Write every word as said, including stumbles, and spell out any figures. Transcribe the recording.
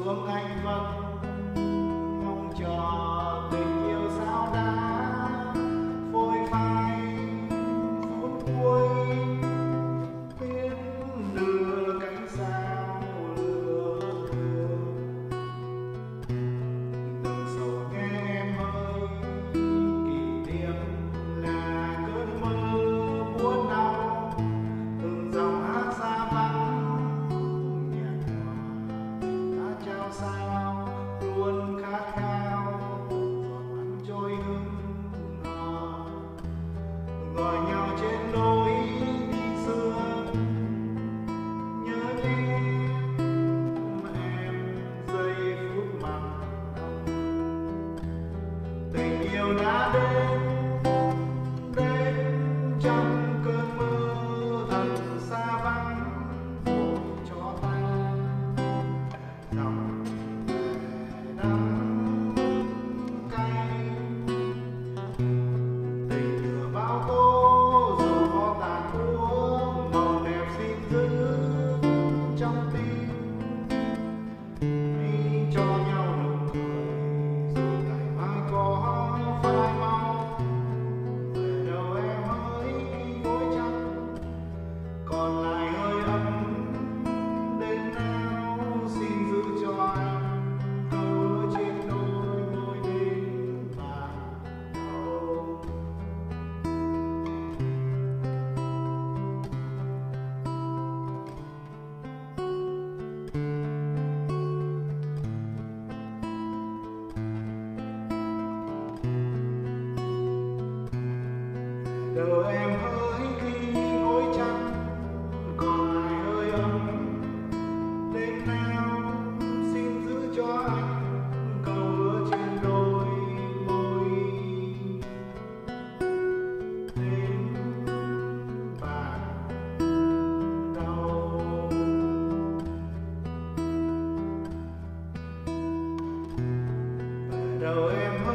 xuống anh vẫn mong chờ tình yêu sao đã phôi phai phút cuối, biết đưa cánh sao lừa thương. Đừng sầu nghe em ơi, kỷ niệm là cơn mơ buồn đau, từng dòng hát xa vắng nhạt nhòa đã trao sao luôn khát khao giọt mặn trôi hững hờ, gọi nhau trên lối đi xưa. Nhớ em em giây phút mặn nồng, tình yêu đã đến đến trong cơn mơ thật xa vắng buộc cho ta dòng đắng cay. Tình thừa bao tố dù có tàn úa, màu đẹp xin giữ trong tim. Hãy cho nhau nụ cười dù ngày mai có phai mau. Về đâu em ơi khi gối chăn còn lại hơi ấm đêm nào, xin giữ cho anh câu trên đôi môi đêm vàng đầu. Đâu em hỡi khi gối chăn còn lại hơi ấm đêm nào, xin giữ cho anh câu hứa trên đôi môi đêm vàng đầu. Về đâu em